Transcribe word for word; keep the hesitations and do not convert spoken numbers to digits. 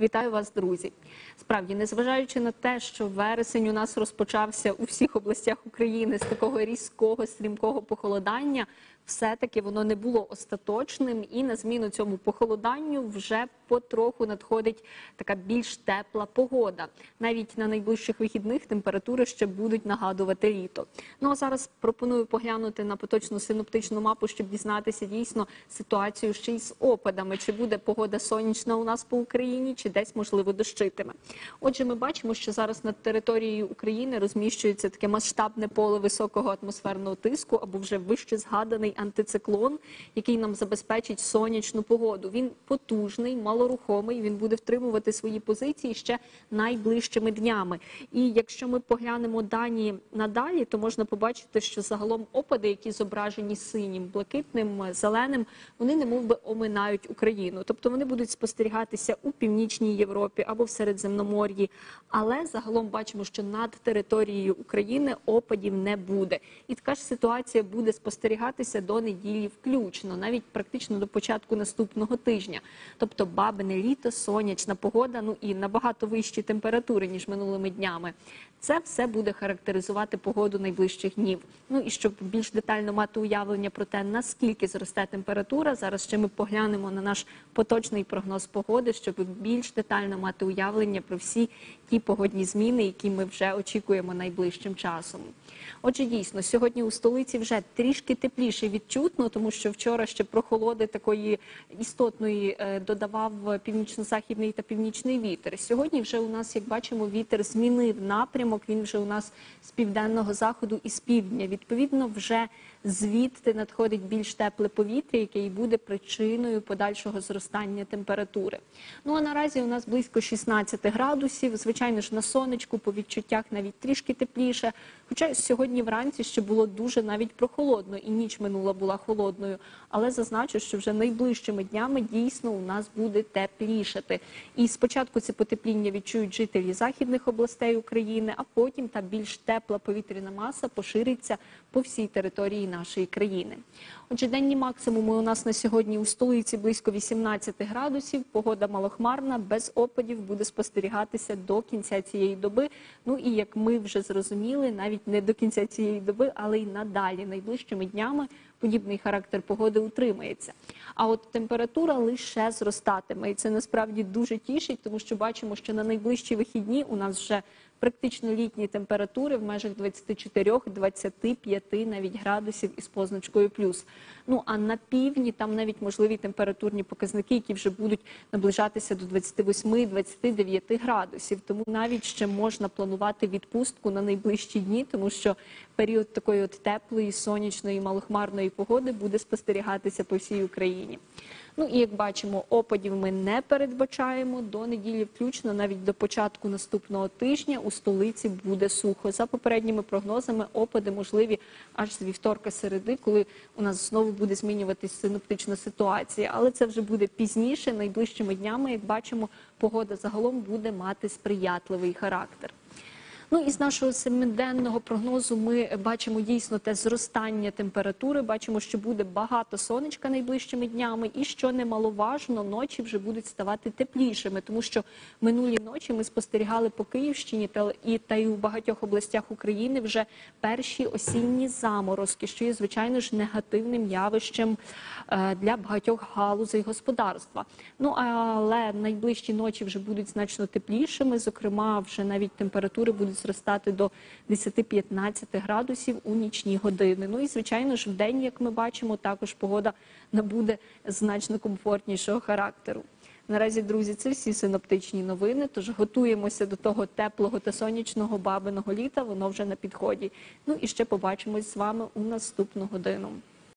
Вітаю вас, друзі! Справді, незважаючи на те, що вересень у нас розпочався у всіх областях України з такого різкого, стрімкого похолодання, все-таки воно не було остаточним, і на зміну цьому похолоданню вже потроху надходить така більш тепла погода. Навіть на найближчих вихідних температури ще будуть нагадувати літо. Ну а зараз пропоную поглянути на поточну синоптичну мапу, щоб дізнатися дійсно ситуацію ще й з опадами. Чи буде погода сонячна у нас по Україні, чи десь, можливо, дощитиме. Отже, ми бачимо, що зараз над територією України розміщується таке масштабне поле високого атмосферного тиску, або вже вище згаданий антициклон, який нам забезпечить сонячну погоду. Він потужний, малорухомий, він буде втримувати свої позиції ще найближчими днями. І якщо ми поглянемо дані надалі, то можна побачити, що загалом опади, які зображені синім, блакитним, зеленим, вони немов би оминають Україну. Тобто вони будуть спостерігатися у Північній Європі або в Середземномор'ї. Але загалом бачимо, що над територією України опадів не буде. І така ж ситуація буде спостерігатися до неділі включно, навіть практично до початку наступного тижня. Тобто бабине літо, сонячна погода, ну і набагато вищі температури, ніж минулими днями. Це все буде характеризувати погоду найближчих днів. Ну і щоб більш детально мати уявлення про те, наскільки зросте температура, зараз ще ми поглянемо на наш поточний прогноз погоди, щоб більш детально мати уявлення про всі ті погодні зміни, які ми вже очікуємо найближчим часом. Отже, дійсно, сьогодні у столиці вже трішки тепліше відчутно, тому що вчора ще прохолоди такої істотної додавав північно-західний та північний вітер. Сьогодні вже у нас, як бачимо, вітер змінив напрямок, він вже у нас з південного заходу і з півдня. Відповідно, вже звідти надходить більш тепле повітря, яке і буде причиною подальшого зростання температури. Ну а наразі у нас близько шістнадцяти градусів, звичайно ж на сонечку, по відчуттях навіть трішки тепліше, хоча сьогодні вранці ще було дуже навіть прохолодно, і ніч минула була холодною, але зазначу, що вже найближчими днями дійсно у нас буде теплішати. І спочатку це потепління відчують жителі західних областей України, а потім та більш тепла повітряна маса пошириться по всій території нашої країни. Отже, денні максимуми у нас на сьогодні у столиці близько вісімнадцяти градусів, погода малохмарна, без опадів буде спостерігатися до кінця цієї доби. Ну і як ми вже зрозуміли, навіть не до кінця цієї доби, але й надалі, найближчими днями подібний характер погоди утримається. А от температура лише зростатиме, і це насправді дуже тішить, тому що бачимо, що на найближчі вихідні у нас вже практично літні температури в межах двадцяти чотирьох - двадцяти п'яти навіть градусів із позначкою плюс. Ну а на півдні там навіть можливі температурні показники, які вже будуть наближатися до двадцяти восьми - двадцяти дев'яти градусів. Тому навіть ще можна планувати відпустку на найближчі дні, тому що період такої от теплої, сонячної, малохмарної погоди буде спостерігатися по всій Україні. Ну і як бачимо, опадів ми не передбачаємо. До неділі включно, навіть до початку наступного тижня у столиці буде сухо. За попередніми прогнозами, опади можливі аж з вівторка-середи, коли у нас знову буде змінюватись синоптична ситуація. Але це вже буде пізніше, найближчими днями, як бачимо, погода загалом буде мати сприятливий характер. Ну і з нашого семиденного прогнозу ми бачимо дійсно те зростання температури, бачимо, що буде багато сонечка найближчими днями і, що немаловажно, ночі вже будуть ставати теплішими, тому що минулі ночі ми спостерігали по Київщині та і, та й у багатьох областях України вже перші осінні заморозки, що є, звичайно ж, негативним явищем е, для багатьох галузей господарства. Ну, але найближчі ночі вже будуть значно теплішими, зокрема, вже навіть температури будуть зростати до десяти - п'ятнадцяти градусів у нічні години. Ну і, звичайно ж, в день, як ми бачимо, також погода набуде значно комфортнішого характеру. Наразі, друзі, це всі синоптичні новини, тож готуємося до того теплого та сонячного бабиного літа, воно вже на підході. Ну і ще побачимось з вами у наступну годину.